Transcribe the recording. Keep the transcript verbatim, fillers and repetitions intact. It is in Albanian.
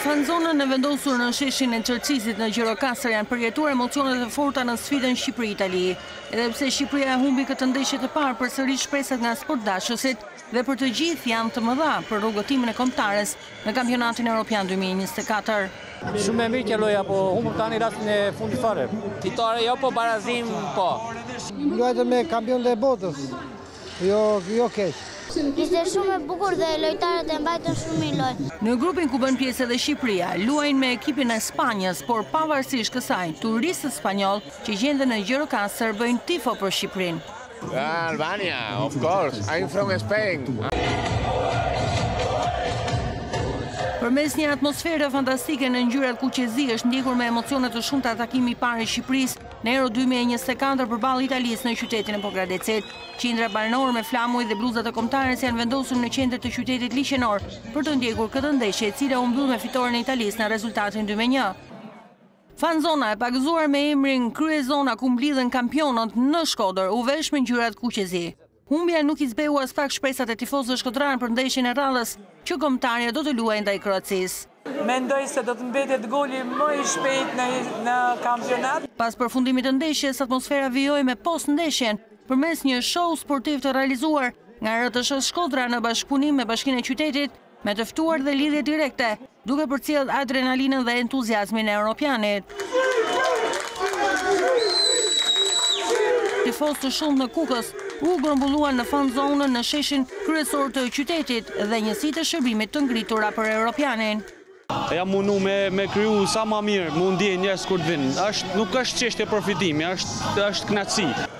fanzonën e vendosur në sheshin e Çerçisit në Gjirokastër janë përjetuar emocionet e forta në sfidën Shqipëri-Itali. Edhe pse Shqipëria humbi këtë ndeshje të parë, përsëri shpresat nga sportdashësit dhe për të gjithë janë të mëdha për rrugëtimin e kombëtares në kampionatin evropian dy mijë e njëzet e katër. Shumë e mirë kjo loja, po humbëm tani rastin e fundit fare. Fitore jo, po barazim po. Luajtë me kampionët e botës, jo, jo keq. Ishte shumë e bukur dhe lojtarët e mbajtën shumë mirë lojë. Në grupin ku bën pjesë edhe Shqipëria, luajnë me ekipin e Spanjës, por pavarësisht kësaj, turistët spanjoll që gjenden në Gjirokastër bëjnë tifo për Shqipërinë. Albania, of course. I'm from Spain. Përmes një atmosfere fantastike në ngjyrat kuqezi është ndjekur me emocione të shumta takimi i parë i Shqipërisë në Euro dy mijë e njëzet e katër përballë Italisë në qytetin e Pogradecit. Qindra banorë me flamuj dhe bluzat e kombëtares janë vendosur në qendër të qytetit liqenor për të ndjekur këtë ndeshje, e cila u mbyll me fitoren e Italisë në rezultatin dy me një. Fanzona e pagëzuar me emrin Kryezona ku mblidhen kampionët në Shkodër u vesh me ngjyrat kuqezi. Humbja nuk i zbeu as pak shpresat e tifozëve shkodran për ndeshjen e radhës që kombëtarja do të luajë ndaj Kroacisë. Mendoj se do të mbetet goli më i shpejt në, në kampionat. Pas përfundimit të ndeshjes, atmosfera vijoi me post ndeshjen përmes një show sportiv të realizuar nga R T S Shkodra në bashkëpunim me Bashkinë e Qytetit, me të ftuar dhe lidhje direkte, duke përcjellë adrenalinën dhe entuziazmin e europianit. Tifozë të shumë në Kukës u grumbulluan në fanzonën në sheshin kryesor të qytetit dhe njësitë e shërbimit të ngritura për europianin. Jam mundu me, me kryu sa ma mirë, mu ndje njerës kur të vinë. Nuk është çështje profitimi, është, është kënaqësi.